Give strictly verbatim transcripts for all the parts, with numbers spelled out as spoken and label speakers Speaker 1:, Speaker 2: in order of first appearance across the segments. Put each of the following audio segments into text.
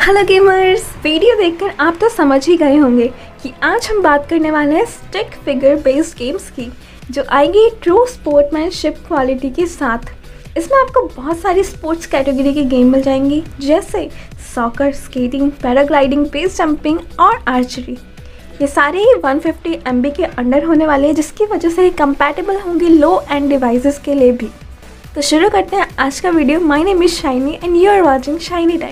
Speaker 1: Hello gamers, video देखकर आप तो समझ ही गए होंगे कि आज हम बात करने वाले हैं स्टिक फिगर बेस्ड गेम्स की, जो आएंगी ट्रू स्पोर्ट्समैनशिप क्वालिटी के साथ। इसमें आपको बहुत सारी स्पोर्ट्स कैटेगरी के गेम मिल जाएंगी, जैसे soccer, skating, paragliding, base jumping और आर्चरी। ये सारे ही वन फिफ्टी एम बी के अंडर होने वाले हैं, जिसकी वजह से ये कंपैटिबल होंगी लो एंड डिवाइसेस के लिए भी। तो शुरू करते हैं आज का video. My name is Shiny and you are watching Shiny Tech.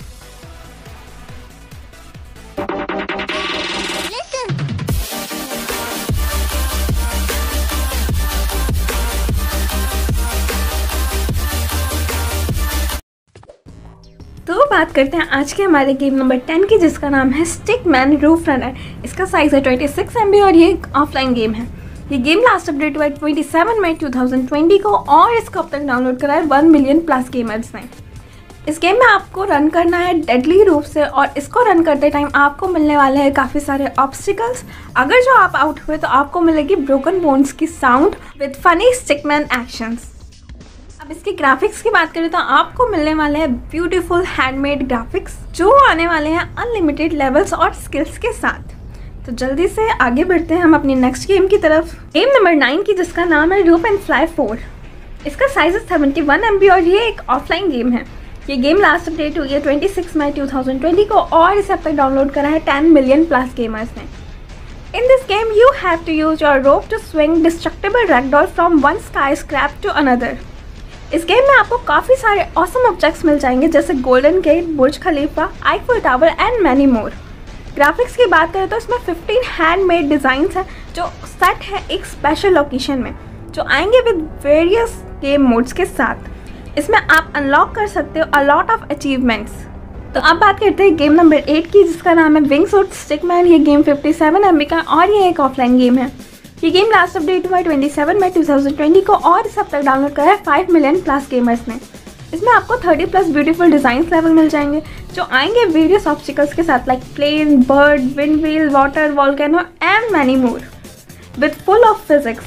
Speaker 1: तो बात करते हैं आज के हमारे गेम नंबर टेन की, जिसका नाम है स्टिक मैन रूफ रनर। इसका साइज़ है ट्वेंटी सिक्स एम बी और ये एक ऑफलाइन गेम है। ये गेम लास्ट अपडेट हुआ है twenty seven May two thousand twenty को और इसको अब तक डाउनलोड करा है वन मिलियन प्लस गेमर्स ने। इस गेम में आपको रन करना है डेडली रूफ से और इसको रन करते टाइम आपको मिलने वाले हैं काफ़ी सारे ऑब्स्टिकल्स। अगर जो आप आउट हुए तो आपको मिलेगी ब्रोकन बोन्स की sound with funny stickman actions. अब इसके ग्राफिक्स की बात करें तो आपको मिलने वाले हैं ब्यूटीफुल हैंडमेड ग्राफिक्स, जो आने वाले हैं अनलिमिटेड लेवल्स और स्किल्स के साथ। तो जल्दी से आगे बढ़ते हैं हम अपनी नेक्स्ट गेम की तरफ। गेम नंबर नाइन की, जिसका नाम है रूप एंड फ्लाई फोर। इसका साइज है सेवेंटी वन एम बी और ये एक ऑफलाइन गेम है। ये गेम लास्ट अपडेट हुई है twenty six May two thousand twenty को और इसे अब तक डाउनलोड करा है टेन मिलियन प्लस गेमर्स ने। In this game, you have to use your rope to swing destructible ragdoll from one skyscraper to another. इस गेम में आपको काफ़ी सारे ऑसम ऑब्जेक्ट्स मिल जाएंगे, जैसे Golden Gate, Burj Khalifa, Eiffel Tower and many more. Graphics की बात करें तो इसमें फिफ्टीन हैंडमेड डिज़ाइंस हैं, जो सेट है एक स्पेशल लोकेशन में, जो आएंगे विद वेरियस गेम मोड्स के साथ। इसमें आप अनलॉक कर सकते हो अ लॉट ऑफ अचीवमेंट्स। तो अब बात करते हैं गेम नंबर एट की, जिसका नाम है विंगसूट स्टिकमैन। ये game fifty seven M B का और ये एक ऑफलाइन गेम है। ये गेम लास्ट अपडेट हुआ है twenty seven May two thousand twenty को और इसे अब तक डाउनलोड करा है फाइव मिलियन प्लस गेमर्स ने। इसमें आपको thirty plus beautiful designs level मिल जाएंगे, जो आएंगे वेरियस ऑब्स्टिकल्स के साथ, like plane, bird, wind wheel, water, volcano and many more with full of physics.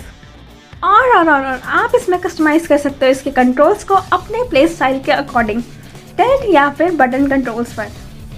Speaker 1: और और और और आप इसमें कस्टमाइज़ कर सकते हो इसके कंट्रोल्स को अपने प्ले स्टाइल के अकॉर्डिंग, टेल्ट या फिर बटन कंट्रोल्स पर।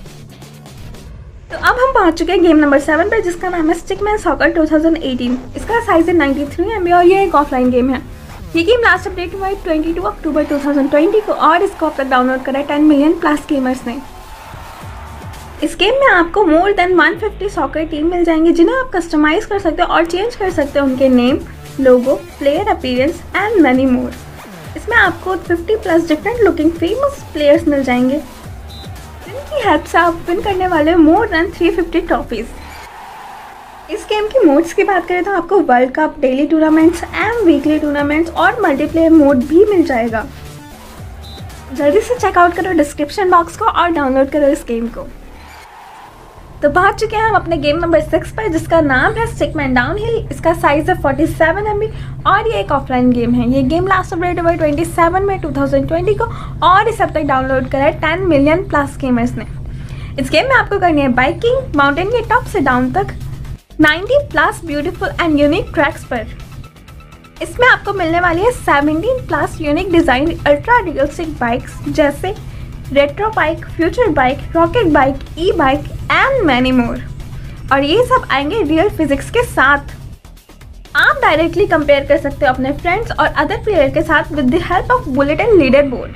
Speaker 1: तो अब हम पहुंच चुके हैं गेम नंबर सेवन पे, जिसका नाम है stickman soccer two thousand eighteen. इसका साइज है नाइंटी थ्री एम बी और ये एक ऑफलाइन गेम है। ये गेम लास्ट अपडेट हुआ है twenty two October two thousand twenty को और इसको अब तक डाउनलोड करा है टेन मिलियन प्लस गेमर्स ने। इस गेम में आपको more than one fifty soccer team मिल जाएंगे, जिन्हें आप कस्टमाइज़ कर सकते हो और चेंज कर सकते हो उनके name, logo, player appearance and many more. इसमें आपको fifty plus different looking famous players मिल जाएंगे, जिनकी हेल्प से आप विन करने वाले more than three fifty trophies. इस गेम की मोड्स की बात करें तो आपको world cup, daily tournaments and weekly tournaments और मल्टीप्लेयर मोड भी मिल जाएगा। जल्दी से चेकआउट करो डिस्क्रिप्शन बॉक्स को और डाउनलोड करो इस गेम को। तो पहुंच चुके हैं हम अपने गेम नंबर सिक्स पर, जिसका नाम है स्टिकमैन डाउनहिल। इसका साइज है फोर्टी सेवन एम बी और ये एक ऑफलाइन गेम है। ये गेम लास्ट अपडेट हुआ है twenty seven May two thousand twenty को और इसे अब तक डाउनलोड करा है टेन मिलियन प्लस गेमर्स ने। इस गेम में आपको करनी है बाइकिंग माउंटेन के टॉप से डाउन तक ninety plus beautiful and unique tracks पर। इसमें आपको मिलने वाली है seventeen plus unique design ultra realistic bikes, जैसे retro bike, future bike, rocket bike, E bike and many more. और ये सब आएंगे रियल फिजिक्स के साथ। आप डायरेक्टली कंपेयर कर सकते हो अपने फ्रेंड्स और अदर प्लेयर के साथ with the help of bullet and leader board.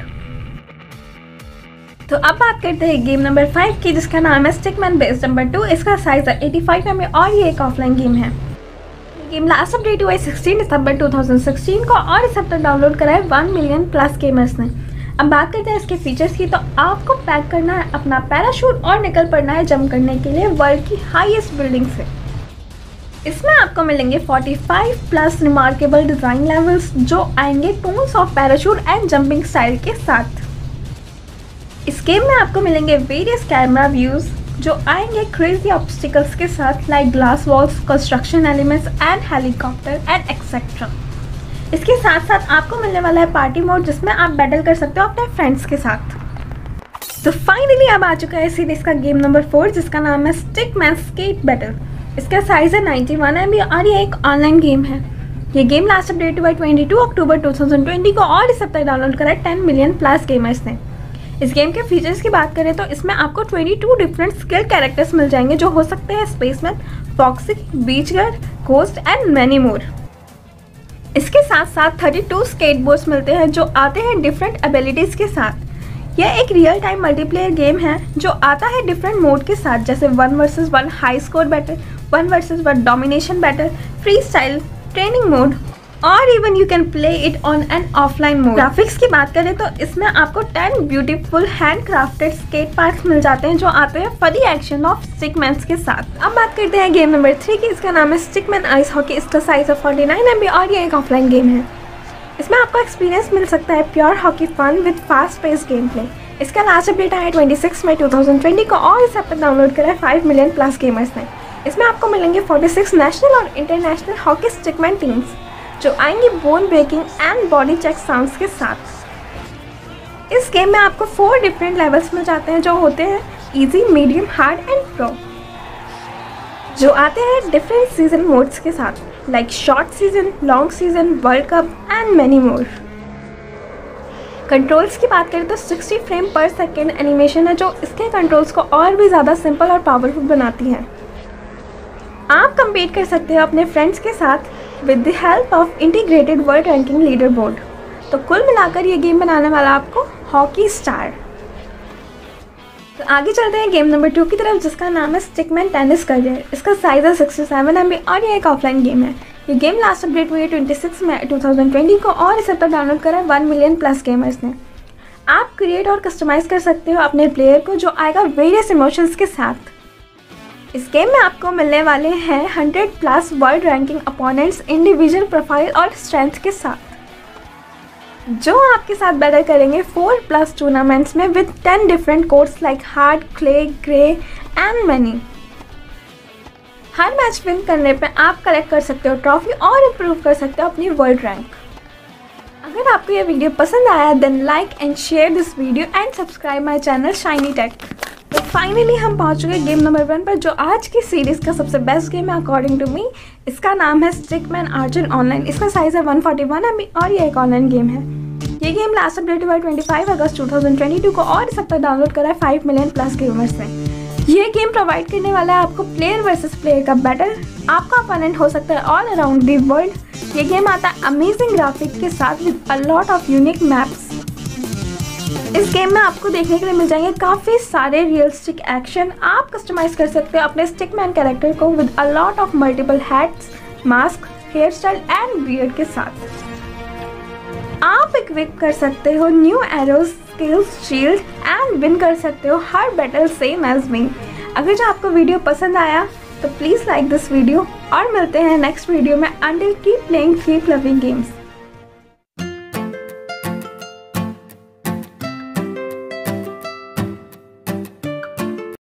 Speaker 1: तो अब बात करते हैं गेम नंबर फाइव की, जिसका नाम है स्टिकमैन बेस नंबर टू। इसका साइज है एटी फाइव एम बी और ये एक ऑफलाइन गेम है। गेम लास्ट अपडेट हुआ है sixteen December two thousand sixteen को और इसे अब तक डाउनलोड करा है वन मिलियन प्लस गेमर्स ने। अब बात करते हैं इसके फीचर्स की। तो आपको पैक करना है अपना पैराशूट और निकल पड़ना है जंप करने के लिए वर्ल्ड की हाईएस्ट बिल्डिंग से। इसमें आपको मिलेंगे forty five plus remarkable design levels, जो आएंगे tools of parachute and jumping style के साथ। इस गेम में आपको मिलेंगे वेरियस कैमरा व्यूज़, जो आएंगे क्रेजी ऑब्स्टिकल्स के साथ, like glass walls, construction elements and helicopter and etcetera. इसके साथ साथ आपको मिलने वाला है पार्टी मोड, जिसमें आप बैटल कर सकते हो अपने फ्रेंड्स के साथ। तो फाइनली अब आ चुका है सीरीज का गेम नंबर फोर, जिसका नाम है स्टिकमैन स्केट बैटल। इसका साइज है नाइंटी वन एम बी और ये एक ऑनलाइन गेम है। ये गेम लास्ट अपडेट हुआ है twenty two October two thousand twenty को और इस अब तक डाउनलोड करा है टेन मिलियन प्लस गेमर्स ने। इस गेम के फीचर्स की बात करें तो इसमें आपको बाईस डिफरेंट स्किल कैरेक्टर्स मिल जाएंगे जो हो सकते हैं spaceman, foxy, beach girl, ghost and many more. इसके साथ साथ बत्तीस स्केटबोर्ड्स मिलते हैं जो आते हैं डिफरेंट एबिलिटीज़ के साथ। यह एक रियल टाइम मल्टीप्लेयर गेम है जो आता है डिफरेंट मोड के साथ, जैसे one versus one high score battle, one versus one domination battle, free style, training mode और even you can play it on an offline mode. Graphics की बात करें तो इसमें आपको दस beautiful hand crafted skate parks मिल जाते हैं जो आते हैं फनी एक्शन ऑफ स्टिकमैन्स के साथ। अब बात करते हैं गेम नंबर थ्री की। इसका नाम है स्टिकमैन आइस हॉकी। इसका साइज है उनचास एम बी और ये एक ऑफलाइन गेम है। इसमें आपको एक्सपीरियंस मिल सकता है pure hockey fun with fast pace game play. इसका लास्ट अपडेट आया छब्बीस मई दो हज़ार बीस को और इस ऐप डाउनलोड करा है पाँच मिलियन प्लस गेमर्स ने। इसमें आपको मिलेंगे छियालीस नेशनल और इंटरनेशनल हॉकी स्टिकमैन टीम्स जो आएंगी bone breaking and body check sounds के साथ। इस गेम में आपको फोर डिफरेंट लेवल्स मिल जाते हैं जो होते हैं easy, medium, hard and pro, जो आते हैं डिफरेंट सीजन मोड्स के साथ like short season, long season, world cup and many more. Controls की बात करें तो साठ फ्रेम पर सेकेंड एनिमेशन है जो इसके कंट्रोल्स को और भी ज़्यादा सिंपल और पावरफुल बनाती है। आप कम्पीट कर सकते हो अपने फ्रेंड्स के साथ with the help of integrated world ranking leader board. तो कुल मिलाकर ये गेम बनाने वाला आपको हॉकी स्टार। तो आगे चलते हैं गेम नंबर टू की तरफ जिसका नाम है स्टिकमैन टेनिस करियर। इसका साइज है सड़सठ एम बी और ये एक ऑफलाइन गेम है। ये गेम लास्ट अपडेट हुई है छब्बीस मई दो हज़ार बीस को और इसे पर डाउनलोड करा है वन मिलियन प्लस गेमर्स ने। आप क्रिएट और कस्टमाइज कर सकते हो अपने प्लेयर को जो आएगा वेरियस इमोशंस के साथ। इस गेम में आपको मिलने वाले हैं hundred plus world ranking opponents individual profile और स्ट्रेंथ के साथ जो आपके साथ बैटल करेंगे फोर प्लस टूर्नामेंट्स में with ten different courts like hard, clay, grey and many. हर मैच विन करने पे आप कलेक्ट कर सकते हो ट्रॉफी और इम्प्रूव कर सकते हो अपनी वर्ल्ड रैंक। अगर आपको यह वीडियो पसंद आया then like and share this video and subscribe my channel Shiny Tech. तो फाइनली हम पहुंच चुके गेम नंबर वन पर जो आज की सीरीज़ का सबसे बेस्ट गेम है अकॉर्डिंग टू मी। इसका नाम है स्टिकमैन आर्चर ऑनलाइन। इसका साइज़ है one forty one M B और ये एक ऑनलाइन गेम है। ये गेम लास्ट अपडेट हुआ पच्चीस अगस्त दो हज़ार बाईस को और इस हफ्ते डाउनलोड करा है पाँच मिलियन प्लस गेमर्स ने। ये गेम प्रोवाइड करने वाला है आपको प्लेयर वर्सेस प्लेयर का बैटल। आपका अपोनेंट हो सकता है ऑल अराउंड दी वर्ल्ड। ये गेम आता है अमेजिंग ग्राफिक के साथ with a lot of unique maps. इस गेम में आपको देखने के लिए मिल जाएंगे काफ़ी सारे रियलिस्टिक एक्शन। आप कस्टमाइज कर सकते हो अपने स्टिकमैन कैरेक्टर को with a lot of multiple hats, mask, hair style and beard के साथ। आप इक्विप कर सकते हो new arrows, skills, shield and win कर सकते हो हर बैटल सेम एज मी। अगर जो आपको वीडियो पसंद आया तो प्लीज़ लाइक दिस वीडियो और मिलते हैं नेक्स्ट वीडियो में। Until keep playing, keep loving games.